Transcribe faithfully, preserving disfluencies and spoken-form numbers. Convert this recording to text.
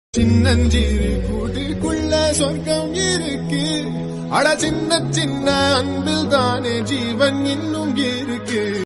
சின்னஞ்சிறு கூட்டுக்குள்ள சொர்க்கம் இருக்கு. அட சின்ன சின்ன அன்பில் தானே ஜீவன் இன்னும் இருக்கு.